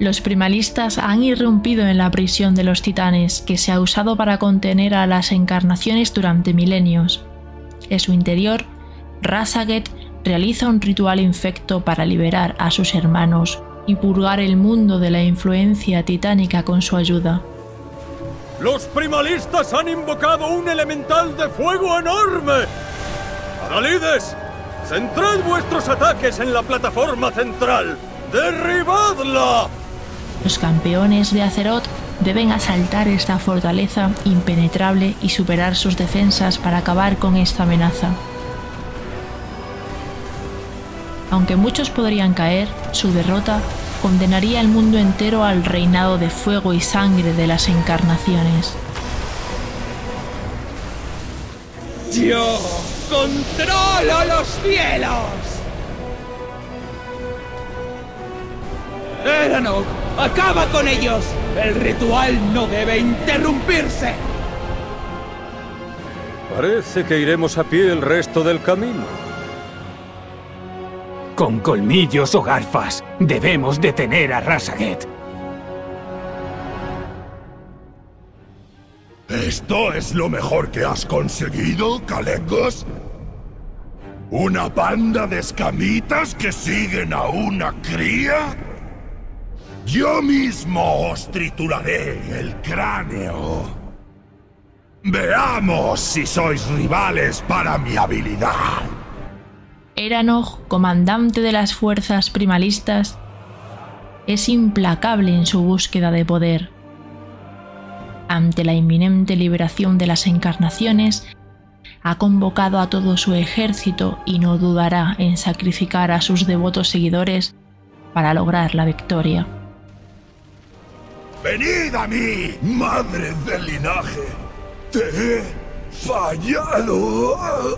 Los primalistas han irrumpido en la prisión de los titanes, que se ha usado para contener a las encarnaciones durante milenios. En su interior, Raszageth realiza un ritual infecto para liberar a sus hermanos y purgar el mundo de la influencia titánica con su ayuda. ¡Los primalistas han invocado un elemental de fuego enorme! ¡Adalides! ¡Centrad vuestros ataques en la plataforma central! ¡Derribadla! Los campeones de Azeroth deben asaltar esta fortaleza impenetrable y superar sus defensas para acabar con esta amenaza. Aunque muchos podrían caer, su derrota condenaría al mundo entero al reinado de fuego y sangre de las encarnaciones. ¡Yo controlo los cielos! ¡Eranok! ¡Acaba con ellos! ¡El ritual no debe interrumpirse! Parece que iremos a pie el resto del camino. Con colmillos o garfas, debemos detener a Raszageth. ¿Esto es lo mejor que has conseguido, Kalecgos? ¿Una banda de escamitas que siguen a una cría? Yo mismo os trituraré el cráneo. Veamos si sois rivales para mi habilidad. Eranok, comandante de las fuerzas primalistas, es implacable en su búsqueda de poder. Ante la inminente liberación de las encarnaciones, ha convocado a todo su ejército y no dudará en sacrificar a sus devotos seguidores para lograr la victoria. ¡Venid a mí, madre del linaje! ¡Te he fallado!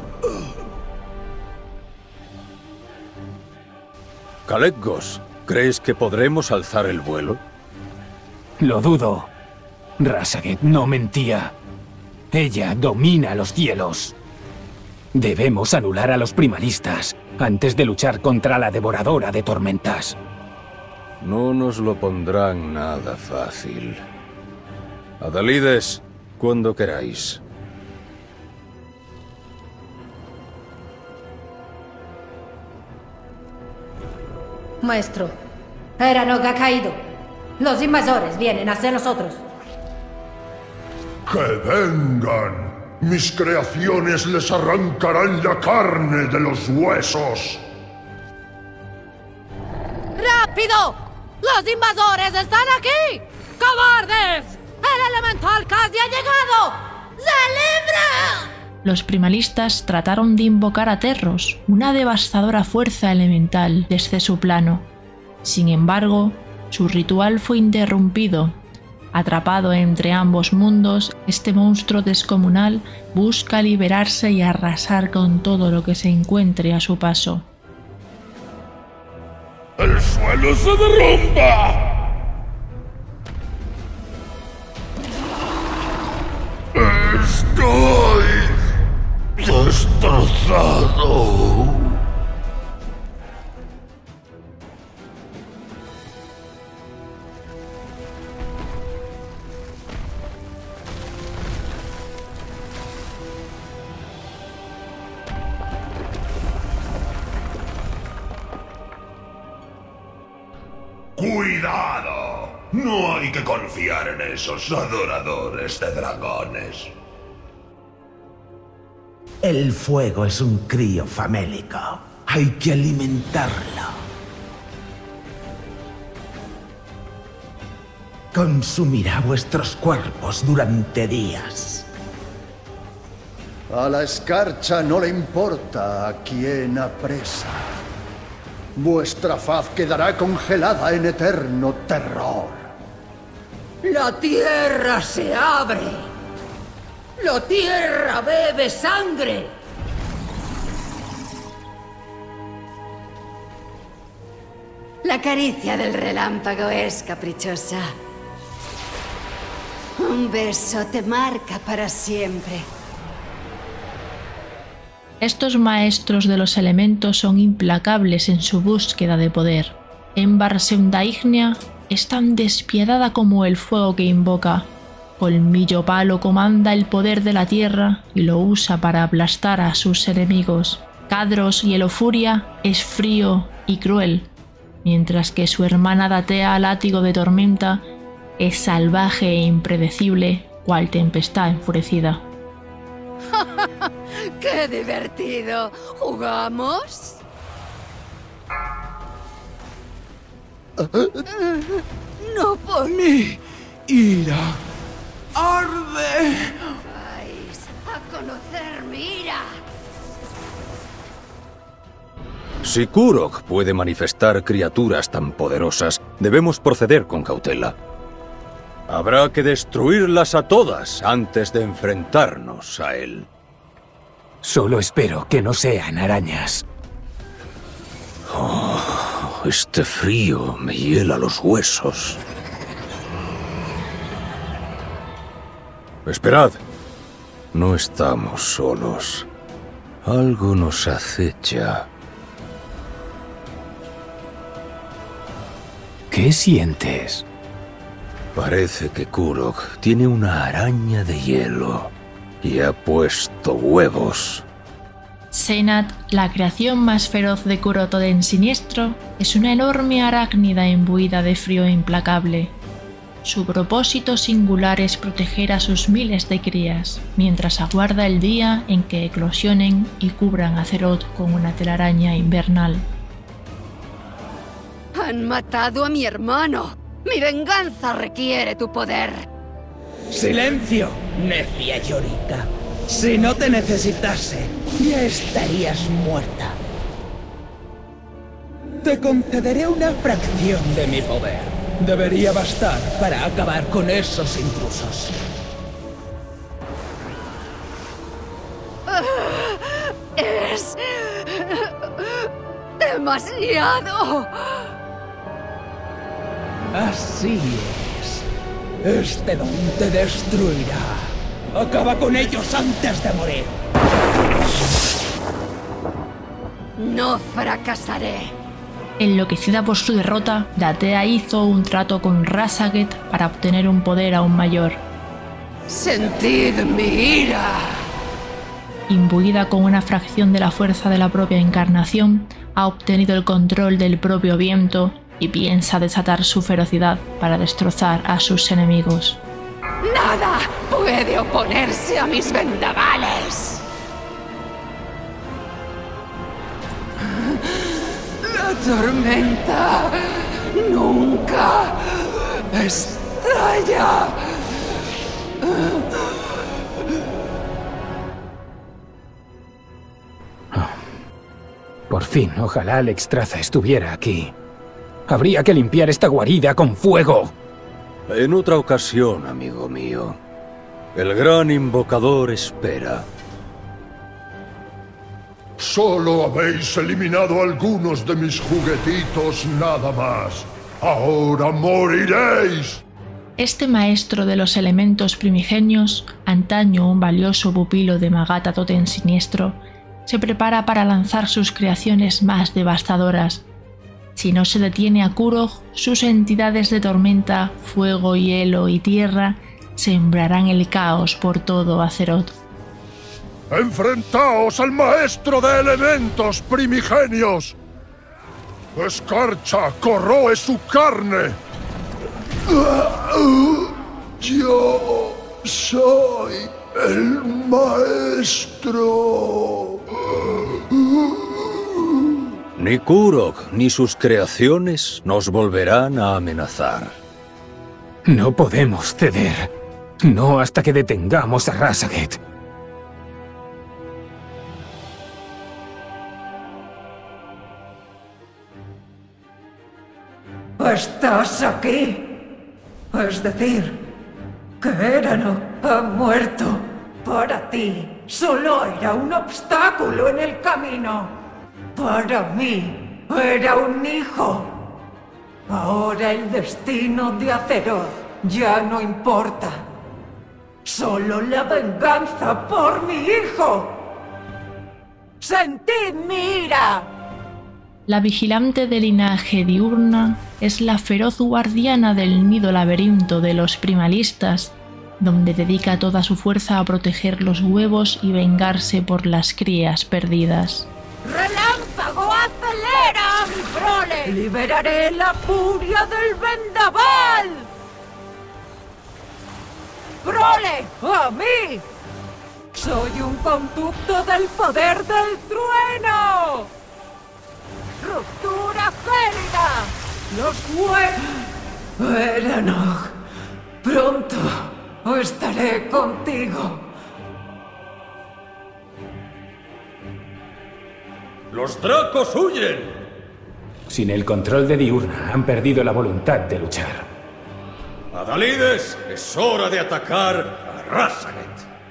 Kalecgos, ¿crees que podremos alzar el vuelo? Lo dudo. Raszageth no mentía. Ella domina los cielos. Debemos anular a los primalistas antes de luchar contra la devoradora de tormentas. No nos lo pondrán nada fácil. Adalides, cuando queráis. Maestro, Eranok ha caído. Los invasores vienen hacia nosotros. ¡Que vengan! Mis creaciones les arrancarán la carne de los huesos. ¡Rápido! ¡Los invasores están aquí! ¡Cobardes! ¡El elemental casi ha llegado! ¡Se libra! Los primalistas trataron de invocar a Terros, una devastadora fuerza elemental, desde su plano. Sin embargo, su ritual fue interrumpido. Atrapado entre ambos mundos, este monstruo descomunal busca liberarse y arrasar con todo lo que se encuentre a su paso. ¡El suelo se derrumba! ¡Estoy destrozado! ¡Cuidado! No hay que confiar en esos adoradores de dragones. El fuego es un crío famélico. Hay que alimentarlo. Consumirá vuestros cuerpos durante días. A la escarcha no le importa a quién apresa. Vuestra faz quedará congelada en eterno terror. ¡La tierra se abre! ¡La tierra bebe sangre! La caricia del relámpago es caprichosa. Un beso te marca para siempre. Estos maestros de los elementos son implacables en su búsqueda de poder. Embar Seundaignia es tan despiadada como el fuego que invoca. Colmillo Palo comanda el poder de la tierra y lo usa para aplastar a sus enemigos. Cadros Hielofuria es frío y cruel, mientras que su hermana Datea Látigo de Tormenta es salvaje e impredecible, cual tempestad enfurecida. ¡Qué divertido! ¿Jugamos? No por Mi ira arde. vais a conocer mi ira. Si Kurok puede manifestar criaturas tan poderosas, debemos proceder con cautela. Habrá que destruirlas a todas antes de enfrentarnos a él. Solo espero que no sean arañas. Oh, este frío me hiela los huesos. Esperad. No estamos solos. Algo nos acecha. ¿Qué sientes? Parece que Kurok tiene una araña de hielo y ha puesto huevos. Senat, la creación más feroz de Kurotoden Siniestro, es una enorme arácnida imbuida de frío implacable. Su propósito singular es proteger a sus miles de crías, mientras aguarda el día en que eclosionen y cubran a Azeroth con una telaraña invernal. Han matado a mi hermano. Mi venganza requiere tu poder. ¡Silencio, necia Yorika! Si no te necesitase, ya estarías muerta. Te concederé una fracción de mi poder. Debería bastar para acabar con esos intrusos. Es demasiado. Así es. Este don te destruirá. Acaba con ellos antes de morir. No fracasaré. Enloquecida por su derrota, Datea hizo un trato con Rasaget para obtener un poder aún mayor. Sentid mi ira. Imbuida con una fracción de la fuerza de la propia encarnación, ha obtenido el control del propio viento y piensa desatar su ferocidad para destrozar a sus enemigos. Nada puede oponerse a mis vendavales. La tormenta nunca estalla. Por fin, ojalá Alexstrasza estuviera aquí. Habría que limpiar esta guarida con fuego. En otra ocasión, amigo mío. El gran invocador espera. Solo habéis eliminado algunos de mis juguetitos nada más. ¡Ahora moriréis! Este maestro de los elementos primigenios, antaño un valioso pupilo de Magata Totem Siniestro, se prepara para lanzar sus creaciones más devastadoras. Si no se detiene a Kurok, sus entidades de tormenta, fuego, hielo y tierra sembrarán el caos por todo Azeroth. ¡Enfrentaos al maestro de elementos primigenios! ¡Escarcha corroe su carne! ¡Yo soy el maestro! Ni Kurok ni sus creaciones nos volverán a amenazar. No podemos ceder. No hasta que detengamos a Rasaget. ¿Estás aquí? Es decir, que Eranog ha muerto. Para ti, solo era un obstáculo en el camino. Para mí, era un hijo. Ahora el destino de Azeroth ya no importa. Solo la venganza por mi hijo. ¡Sentid mi ira! La vigilante del linaje diurna es la feroz guardiana del nido laberinto de los primalistas, donde dedica toda su fuerza a proteger los huevos y vengarse por las crías perdidas. ¡Relámpago, acelera, mi prole! ¡Liberaré la furia del vendaval! ¡Prole, a mí! ¡Soy un conducto del poder del trueno! ¡Ruptura gélida! ¡Los huevos! Eranor, pronto estaré contigo. ¡Los dracos huyen! Sin el control de Diurna, han perdido la voluntad de luchar. Adalides, es hora de atacar a Rasaget.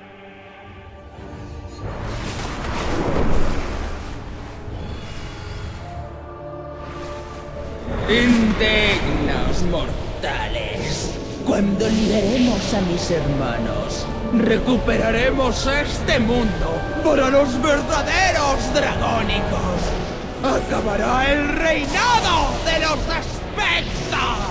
Indignos mortales. Cuando liberemos a mis hermanos, recuperaremos este mundo para los verdaderos dragónicos. ¡Acabará el reinado de los aspectos!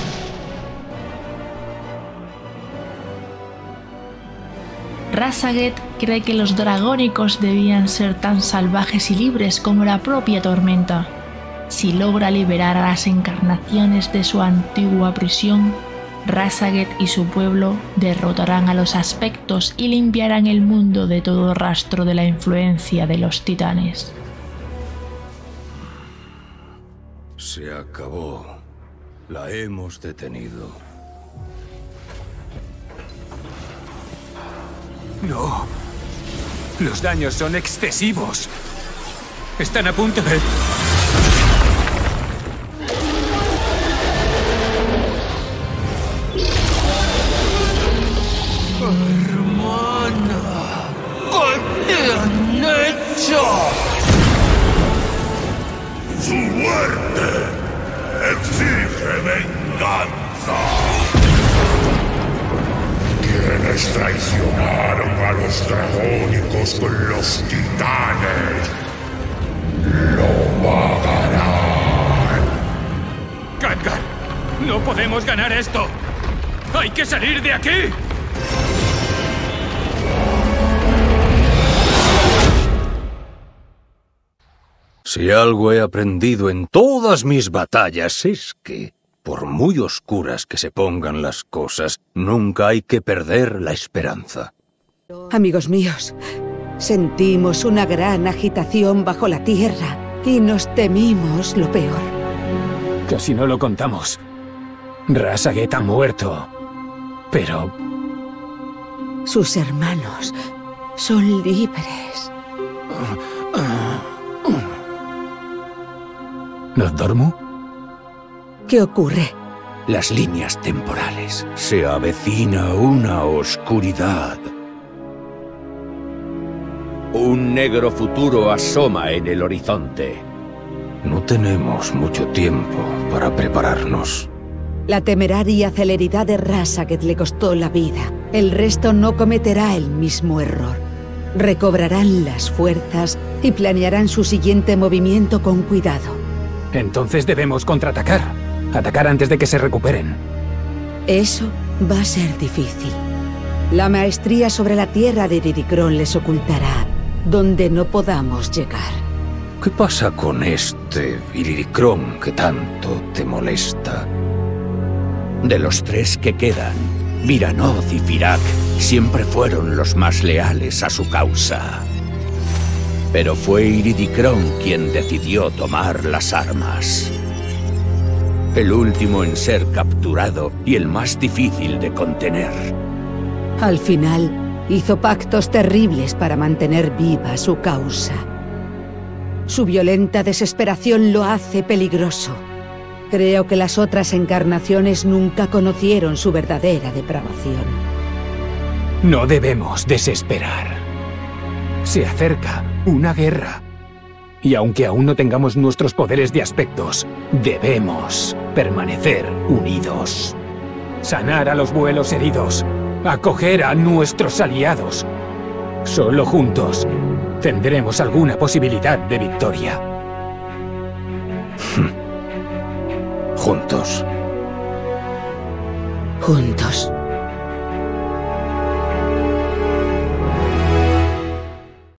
Rasaget cree que los dragónicos debían ser tan salvajes y libres como la propia tormenta. Si logra liberar a las encarnaciones de su antigua prisión, Rasaget y su pueblo derrotarán a los aspectos y limpiarán el mundo de todo rastro de la influencia de los titanes. Se acabó. La hemos detenido. No. Los daños son excesivos. Están a punto de... ¡Hermana! ¿Qué te han hecho? ¡Su muerte exige venganza! Quienes traicionaron a los dragónicos con los titanes lo pagarán. ¡Khadgar! ¡No podemos ganar esto! ¡Hay que salir de aquí! Si algo he aprendido en todas mis batallas es que, por muy oscuras que se pongan las cosas, nunca hay que perder la esperanza. Amigos míos, sentimos una gran agitación bajo la tierra y nos temimos lo peor. Casi no lo contamos. Rasaget ha muerto. Pero... sus hermanos son libres. ¿Nodormu? ¿Qué ocurre? Las líneas temporales. Se avecina una oscuridad. Un negro futuro asoma en el horizonte. No tenemos mucho tiempo para prepararnos. La temeraria celeridad de Rasaget le costó la vida. El resto no cometerá el mismo error. Recobrarán las fuerzas y planearán su siguiente movimiento con cuidado. Entonces debemos contraatacar. Atacar antes de que se recuperen. Eso va a ser difícil. La maestría sobre la tierra de Iridikron les ocultará donde no podamos llegar. ¿Qué pasa con este Iridikron que tanto te molesta? De los tres que quedan, Viranoth y Firak siempre fueron los más leales a su causa. Pero fue Iridikron quien decidió tomar las armas. El último en ser capturado y el más difícil de contener. Al final, hizo pactos terribles para mantener viva su causa. Su violenta desesperación lo hace peligroso. Creo que las otras encarnaciones nunca conocieron su verdadera depravación. No debemos desesperar. Se acerca una guerra. Y aunque aún no tengamos nuestros poderes de aspectos, debemos permanecer unidos. Sanar a los vuelos heridos. Acoger a nuestros aliados. Solo juntos tendremos alguna posibilidad de victoria. Juntos. Juntos.